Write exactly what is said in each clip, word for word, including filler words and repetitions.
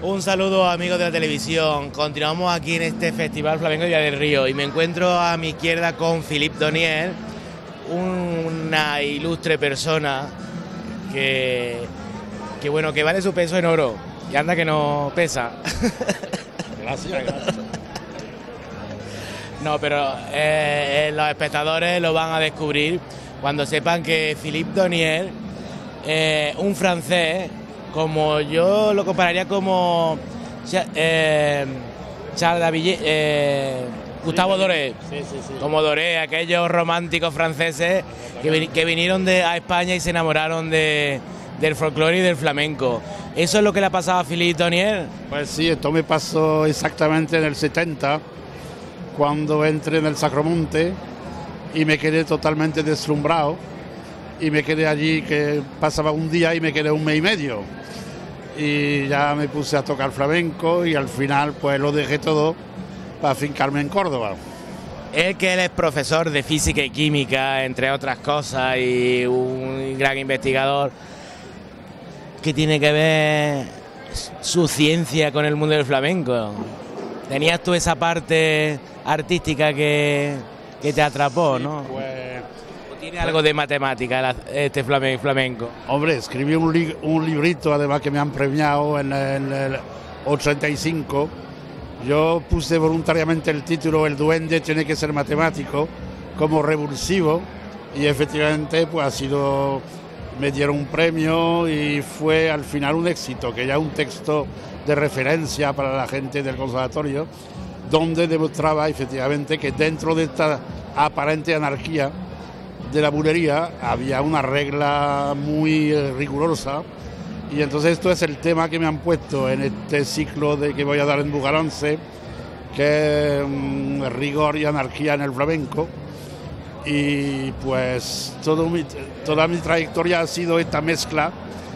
Un saludo amigos de la televisión. Continuamos aquí en este Festival Flamenco de Villa del Río y me encuentro a mi izquierda con Philippe Donier, una ilustre persona que, que bueno, que vale su peso en oro y anda que no pesa. Gracias, gracias. No, pero eh, los espectadores lo van a descubrir cuando sepan que Philippe Donier, eh, un francés, como yo lo compararía como eh, Charles Davillier, eh, Gustavo Doré, sí, sí, sí. como Doré, aquellos románticos franceses que, que vinieron de, a España y se enamoraron de, del folclore y del flamenco. ¿Eso es lo que le ha pasado a Philippe Donier? Pues sí, esto me pasó exactamente en el setenta, cuando entré en el Sacromonte y me quedé totalmente deslumbrado y me quedé allí, que pasaba un día y me quedé un mes y medio y ya me puse a tocar flamenco y al final pues lo dejé todo para afincarme en Córdoba. Es que él es profesor de física y química, entre otras cosas, y un gran investigador. ¿Qué tiene que ver su ciencia con el mundo del flamenco? ¿Tenías tú esa parte artística que, que te atrapó, sí, no? Pues, ¿O tiene algo de matemática este flamenco? Hombre, escribí un, li un librito, además que me han premiado en, en el ochenta y cinco. Yo puse voluntariamente el título El duende tiene que ser matemático, como revulsivo, y efectivamente pues ha sido, me dieron un premio y fue al final un éxito, que ya es un texto de referencia para la gente del conservatorio, donde demostraba efectivamente que dentro de esta aparente anarquía de la bulería había una regla muy rigurosa. Y entonces esto es el tema que me han puesto en este ciclo de que voy a dar en Bugalance, que es um, rigor y anarquía en el flamenco. Y pues todo mi, toda mi trayectoria ha sido esta mezcla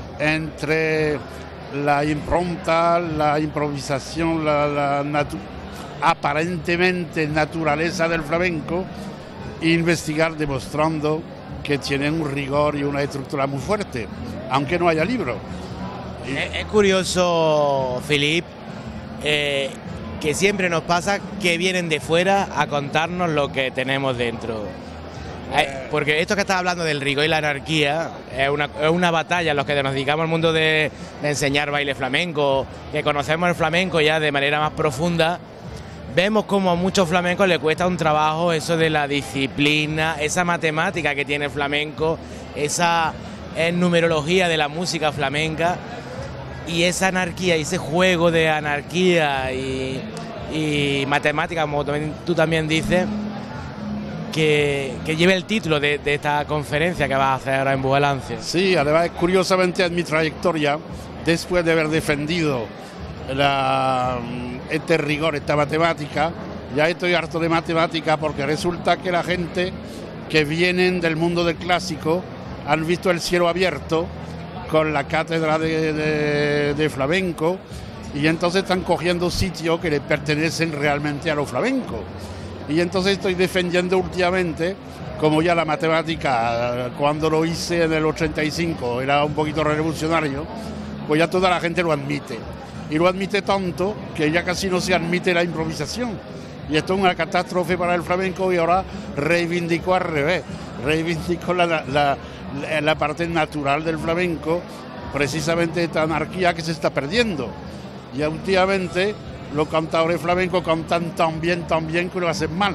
entre la impronta, la improvisación, la, la natu aparentemente naturaleza del flamenco, e investigar demostrando que tienen un rigor y una estructura muy fuerte, aunque no haya libro. Es, es curioso, Philippe, eh, que siempre nos pasa que vienen de fuera a contarnos lo que tenemos dentro. Eh, porque esto que estás hablando del rigor y la anarquía es una, es una batalla en los que nos dedicamos al mundo de, de enseñar baile flamenco, que conocemos el flamenco ya de manera más profunda. Vemos como a muchos flamencos les cuesta un trabajo eso de la disciplina, esa matemática que tiene el flamenco, esa eh, numerología de la música flamenca y esa anarquía, y ese juego de anarquía y, y matemática, como tú también dices, que, que lleve el título de, de esta conferencia que vas a hacer ahora en Bugalance. Sí, además, curiosamente en mi trayectoria, después de haber defendido la, este rigor, esta matemática, ya estoy harto de matemática, porque resulta que la gente que vienen del mundo del clásico han visto el cielo abierto con la cátedra de, de, de flamenco, y entonces están cogiendo sitios que le pertenecen realmente a los flamencos. Y entonces estoy defendiendo últimamente, como ya la matemática, cuando lo hice en el ochenta y cinco, era un poquito revolucionario, pues ya toda la gente lo admite. Y lo admite tanto que ya casi no se admite la improvisación. Y esto es una catástrofe para el flamenco, y ahora reivindico al revés. Reivindico la, la, la, la parte natural del flamenco, precisamente esta anarquía que se está perdiendo. Y últimamente los cantadores flamencos cantan tan bien, tan bien que lo hacen mal.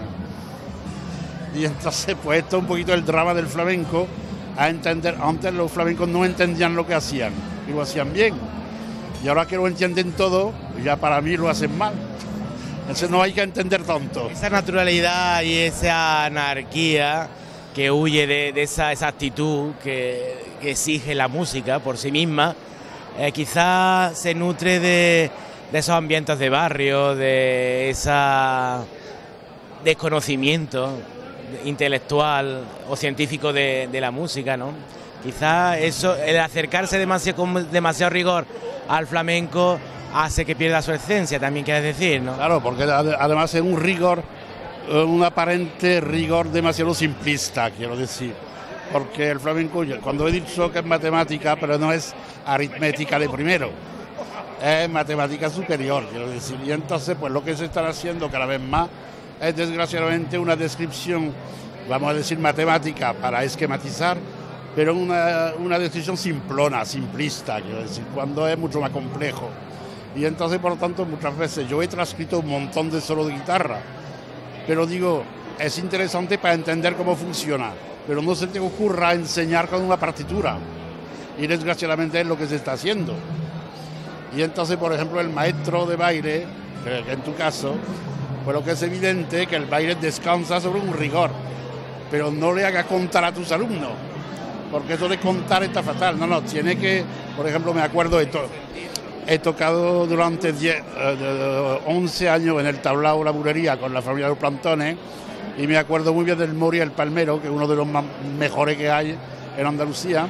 Y entonces pues esto es un poquito el drama del flamenco, a entender. Antes los flamencos no entendían lo que hacían, y lo hacían bien. Y ahora que lo entienden todo, ya para mí lo hacen mal. Entonces no hay que entender tanto. Esa naturalidad y esa anarquía que huye de, de esa, esa actitud que, que exige la música por sí misma, eh, quizás se nutre de, de esos ambientes de barrio, de ese desconocimiento intelectual o científico de, de la música, ¿no? Quizás eso, el acercarse demasiado, con demasiado rigor al flamenco hace que pierda su esencia, también quieres decir, ¿no? Claro, porque además es un rigor, un aparente rigor demasiado simplista, quiero decir. Porque el flamenco, cuando he dicho que es matemática, pero no es aritmética de primero. es matemática superior, quiero decir. Y entonces, pues lo que se está haciendo cada vez más es desgraciadamente una descripción, vamos a decir matemática para esquematizar, pero una, una descripción simplona, simplista, quiero decir, cuando es mucho más complejo. Y entonces, por lo tanto, muchas veces yo he transcrito un montón de solos de guitarra, pero digo, es interesante para entender cómo funciona, pero no se te ocurra enseñar con una partitura. Y desgraciadamente es lo que se está haciendo. Y entonces, por ejemplo, el maestro de baile, que en tu caso, pues lo que es evidente es que el baile descansa sobre un rigor, pero no le hagas contar a tus alumnos, porque eso de contar está fatal. No, no, tiene que, por ejemplo, me acuerdo de todo. He tocado durante diez, once años en el tablao La Bulería con la familia de los Plantones, y me acuerdo muy bien del Mori el Palmero, que es uno de los más mejores que hay en Andalucía,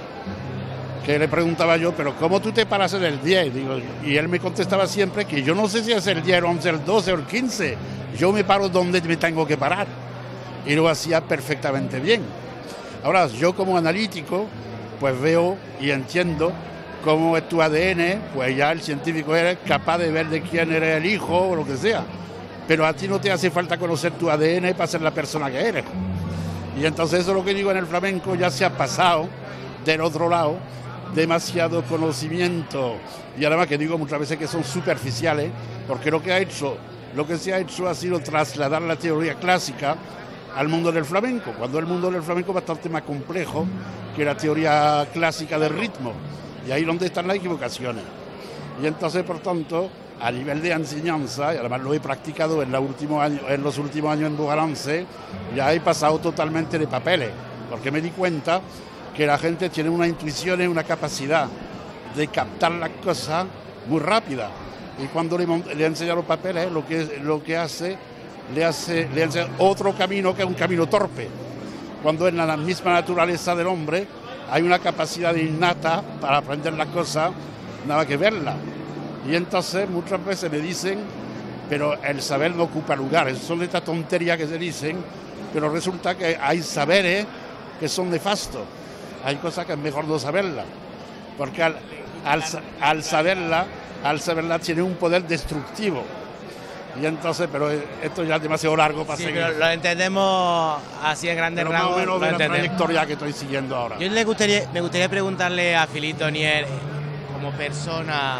que le preguntaba yo, pero ¿cómo tú te paras en el diez? Digo, y él me contestaba siempre que yo no sé si es el diez, el once, el doce o el quince, yo me paro donde me tengo que parar. Y lo hacía perfectamente bien. Ahora, yo como analítico, pues veo y entiendo cómo es tu A D N, pues ya el científico eres capaz de ver de quién eres el hijo o lo que sea. Pero a ti no te hace falta conocer tu A D N para ser la persona que eres. Y entonces eso es lo que digo en el flamenco, ya se ha pasado del otro lado, demasiado conocimiento, y además que digo muchas veces que son superficiales, porque lo que ha hecho, lo que se ha hecho ha sido trasladar la teoría clásica al mundo del flamenco, cuando el mundo del flamenco es bastante más complejo que la teoría clásica del ritmo, y ahí es donde están las equivocaciones. Y entonces, por tanto, a nivel de enseñanza, y además lo he practicado en, la último año, en los últimos años en Bugarance, ya he pasado totalmente de papeles, porque me di cuenta que la gente tiene una intuición y una capacidad de captar las cosas muy rápida. Y cuando le, le enseña los papeles, lo que, lo que hace, le hace, le enseña otro camino que es un camino torpe. Cuando en la misma naturaleza del hombre hay una capacidad innata para aprender las cosas, nada que verlas. Y entonces muchas veces me dicen, pero el saber no ocupa lugares. Son estas tonterías que se dicen, pero resulta que hay saberes que son nefastos. Hay cosas que es mejor no saberlas, porque al, al, al saberla, al saberla tiene un poder destructivo. Y entonces, pero esto ya es demasiado largo para sí, seguir. Pero lo entendemos así en grandes pero rasgos. Más o menos de la trayectoria que estoy siguiendo ahora. Yo le gustaría, me gustaría preguntarle a Philippe Donier, como persona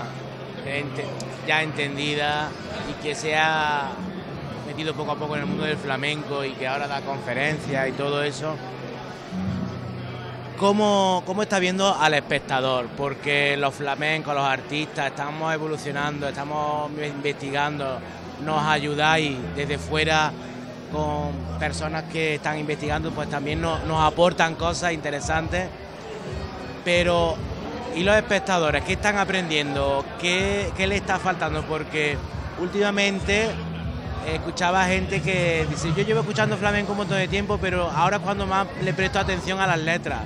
ya entendida y que se ha metido poco a poco en el mundo del flamenco y que ahora da conferencias y todo eso, ¿Cómo, ¿Cómo está viendo al espectador? Porque los flamencos, los artistas, estamos evolucionando, estamos investigando, nos ayudáis desde fuera con personas que están investigando, pues también nos, nos aportan cosas interesantes. Pero, ¿y los espectadores? ¿Qué están aprendiendo? ¿Qué, qué les está faltando? Porque últimamente escuchaba gente que dice, yo llevo escuchando flamenco un montón de tiempo, pero ahora es cuando más le presto atención a las letras.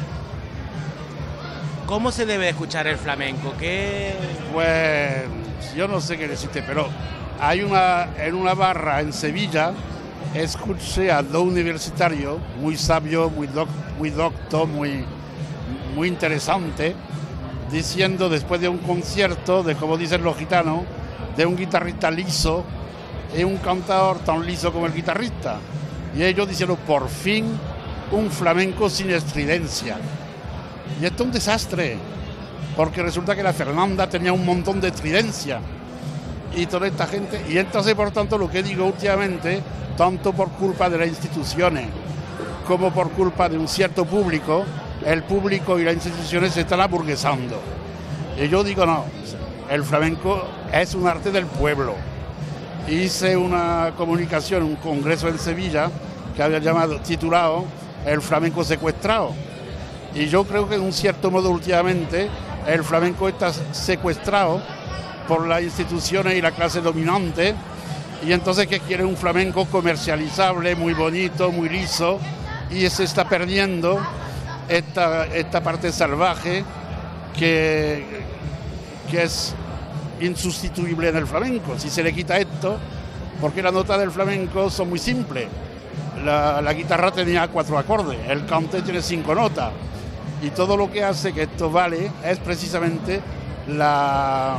¿Cómo se debe escuchar el flamenco? ¿Qué? Pues yo no sé qué decirte, pero hay una, en una barra en Sevilla, escuché a dos universitarios, muy sabio, muy, doc, muy docto, muy, muy interesante, diciendo después de un concierto, de como dicen los gitanos, de un guitarrista liso, y un cantador tan liso como el guitarrista. Y ellos dijeron, por fin, un flamenco sin estridencia. Y esto es un desastre, porque resulta que la Fernanda tenía un montón de estridencia. Y toda esta gente, y entonces por tanto lo que digo últimamente, tanto por culpa de las instituciones como por culpa de un cierto público, el público y las instituciones se están aburguesando. Y yo digo, no, el flamenco es un arte del pueblo. Hice una comunicación, un congreso en Sevilla que había llamado, titulado El flamenco secuestrado. Y yo creo que en un cierto modo últimamente el flamenco está secuestrado por las instituciones y la clase dominante, y entonces que quiere un flamenco comercializable, muy bonito, muy liso, y se está perdiendo esta, esta parte salvaje que, que es insustituible en el flamenco. Si se le quita esto, porque las notas del flamenco son muy simples. La, la guitarra tenía cuatro acordes, el cante tiene cinco notas, y todo lo que hace que esto vale es precisamente la,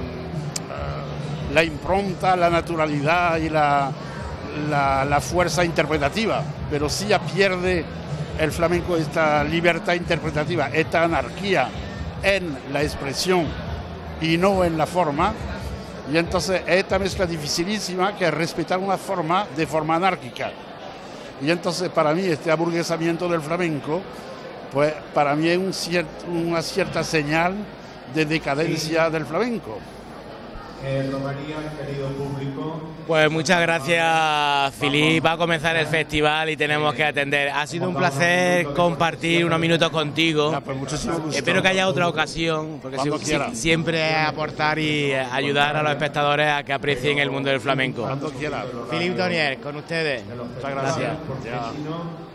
la impronta, la naturalidad y la, la, la fuerza interpretativa, pero sí ya pierde el flamenco esta libertad interpretativa, esta anarquía en la expresión y no en la forma. Y entonces esta mezcla dificilísima que es respetar una forma de forma anárquica. Y entonces para mí este aburguesamiento del flamenco, pues para mí es un ciert, una cierta señal de decadencia sí. del flamenco. Eh, Romaría, querido público. Pues muchas gracias, Filip. Va a comenzar el festival y tenemos que atender. Ha sido un placer compartir unos minutos contigo. Ya, pues muchísimo gusto. Espero que haya otra ocasión, porque si, si, siempre es aportar y ayudar a los espectadores a que aprecien el mundo del flamenco. Cuando quiera. Filip Donier, con ustedes. Muchas gracias. gracias.